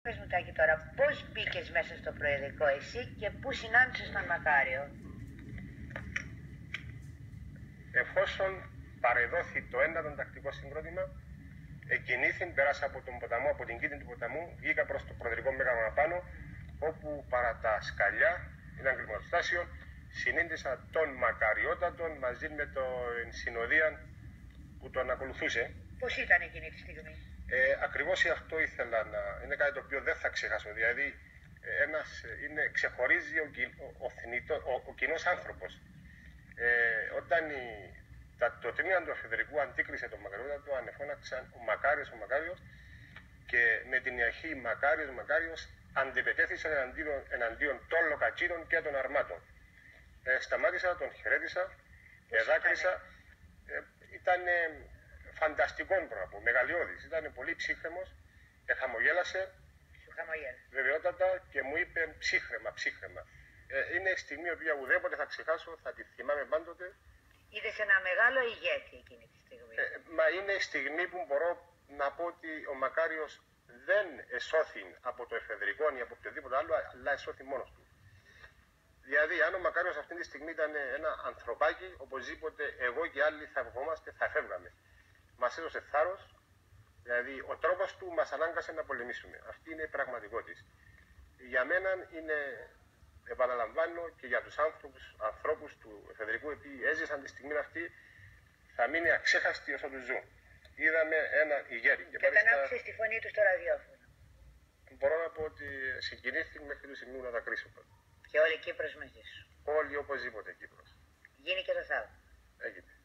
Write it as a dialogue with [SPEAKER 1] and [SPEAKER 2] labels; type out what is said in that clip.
[SPEAKER 1] Πες μου Τάκη τώρα, πώς μπήκες μέσα στο προεδρικό εσύ και πού συνάντησες τον Μακάριο?
[SPEAKER 2] Εφόσον παρεδόθη το ένατο τακτικό συγκρότημα, εκκινήθην, πέρασα από τον ποταμό, από την κήτη του ποταμού, βγήκα προς το προεδρικό μέγαμα πάνω, όπου παρά τα σκαλιά, ήταν κλιμματοστάσιο, συνήντησα τον Μακαριότατον μαζί με την συνοδεία που τον ακολουθούσε.
[SPEAKER 1] Πώς ήταν εκείνη τη στιγμή?
[SPEAKER 2] Ακριβώς αυτό ήθελα να... Είναι κάτι το οποίο δεν θα ξεχάσω. Δηλαδή, ξεχωρίζει ο κοινός άνθρωπος. Όταν το τμήμα του εφεδρικού αντίκρισε τον Μακαριότατο, ανεφώναξαν ο Μακάριος και με την αρχή Μακάριος αντιπετέθησαν εναντίον των λοκατσίνων και των αρμάτων. Σταμάτησα, τον χαιρέτησα, δάκρυσα. Ήταν φανταστικό πράγμα, μεγαλειώδης. Ήταν πολύ ψύχρεμος, χαμογέλασε, βεβαιότατα και μου είπε ψύχρεμα. Είναι η στιγμή που ουδέποτε θα ξεχάσω, θα τη θυμάμαι πάντοτε.
[SPEAKER 1] Είδες ένα μεγάλο ηγέτη εκείνη τη στιγμή.
[SPEAKER 2] Μα είναι η στιγμή που μπορώ να πω ότι ο Μακάριος δεν εσώθη από το εφεδρικό ή από οποιοδήποτε άλλο, αλλά εσώθη μόνος του. Δηλαδή, αν ο Μακάριος αυτή τη στιγμή ήταν ένα ανθρωπάκι, οπωσδήποτε εγώ και άλλοι θα φοβόμαστε, θα φεύγαμε. Μας έδωσε θάρρος, δηλαδή ο τρόπος του μας ανάγκασε να πολεμήσουμε. Αυτή είναι η πραγματικότητα. Για μένα είναι, επαναλαμβάνω, και για τους ανθρώπους του εφεδρικού, επειδή έζησαν τη στιγμή αυτή, θα μείνει αξέχαστη όσο του ζουν. Είδαμε ένα ηγέτη.
[SPEAKER 1] Και όταν άκουσες τη φωνή του στο ραδιόφωνο?
[SPEAKER 2] Μπορώ να πω ότι συγκινήθηκα μέχρι του σημείου να τα κρίσω.
[SPEAKER 1] Και όλη η Κύπρος μαζί σου?
[SPEAKER 2] Όλοι οπωσδήποτε Κύπρος.
[SPEAKER 1] Γίνει και το θαύμα.
[SPEAKER 2] Έγινε.